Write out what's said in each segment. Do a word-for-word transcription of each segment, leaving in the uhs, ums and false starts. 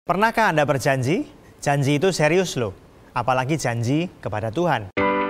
Pernahkah Anda berjanji? Janji itu serius loh, apalagi janji kepada Tuhan.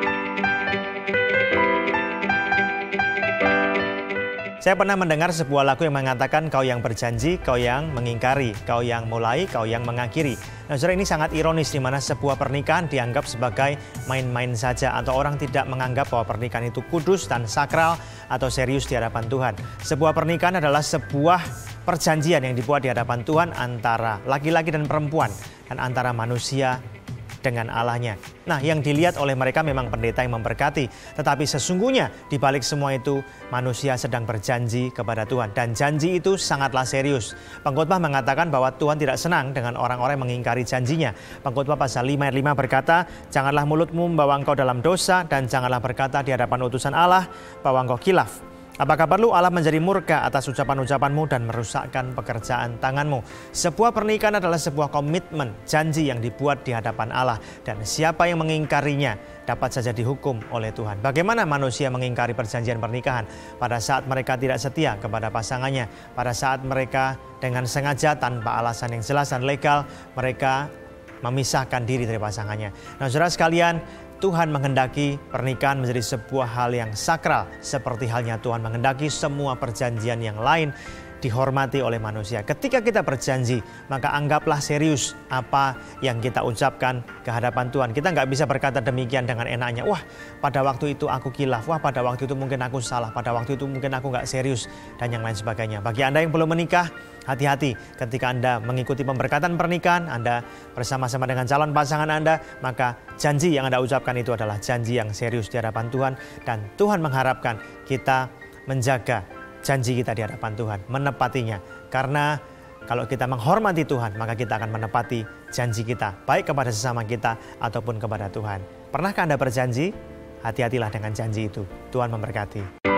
Saya pernah mendengar sebuah lagu yang mengatakan kau yang berjanji, kau yang mengingkari, kau yang mulai, kau yang mengakhiri. Nah, saudara, ini sangat ironis di mana sebuah pernikahan dianggap sebagai main-main saja atau orang tidak menganggap bahwa pernikahan itu kudus dan sakral atau serius di hadapan Tuhan. Sebuah pernikahan adalah sebuah perjanjian yang dibuat di hadapan Tuhan antara laki-laki dan perempuan dan antara manusia dengan Allahnya. Nah, yang dilihat oleh mereka memang pendeta yang memberkati, tetapi sesungguhnya di balik semua itu manusia sedang berjanji kepada Tuhan dan janji itu sangatlah serius. Pengkhotbah mengatakan bahwa Tuhan tidak senang dengan orang-orang yang mengingkari janjinya. Pengkhotbah pasal lima ayat lima berkata, "Janganlah mulutmu membawa engkau dalam dosa dan janganlah berkata di hadapan utusan Allah bahwa engkau khilaf." Apakah perlu Allah menjadi murka atas ucapan-ucapanmu dan merusakkan pekerjaan tanganmu? Sebuah pernikahan adalah sebuah komitmen, janji yang dibuat di hadapan Allah. Dan siapa yang mengingkarinya dapat saja dihukum oleh Tuhan. Bagaimana manusia mengingkari perjanjian pernikahan? Pada saat mereka tidak setia kepada pasangannya. Pada saat mereka dengan sengaja tanpa alasan yang jelas dan legal, mereka memisahkan diri dari pasangannya. Nah, saudara sekalian, Tuhan menghendaki pernikahan menjadi sebuah hal yang sakral, seperti halnya Tuhan menghendaki semua perjanjian yang lain dihormati oleh manusia. Ketika kita berjanji, maka anggaplah serius apa yang kita ucapkan ke hadapan Tuhan. Kita nggak bisa berkata demikian dengan enaknya. Wah, pada waktu itu aku khilaf. Wah, pada waktu itu mungkin aku salah. Pada waktu itu mungkin aku nggak serius. Dan yang lain sebagainya. Bagi Anda yang belum menikah, hati-hati ketika Anda mengikuti pemberkatan pernikahan, Anda bersama-sama dengan calon pasangan Anda, maka janji yang Anda ucapkan itu adalah janji yang serius di hadapan Tuhan. Dan Tuhan mengharapkan kita menjaga janji kita di hadapan Tuhan, menepatinya. Karena kalau kita menghormati Tuhan, maka kita akan menepati janji kita, baik kepada sesama kita ataupun kepada Tuhan. Pernahkah Anda berjanji? Hati-hatilah dengan janji itu. Tuhan memberkati.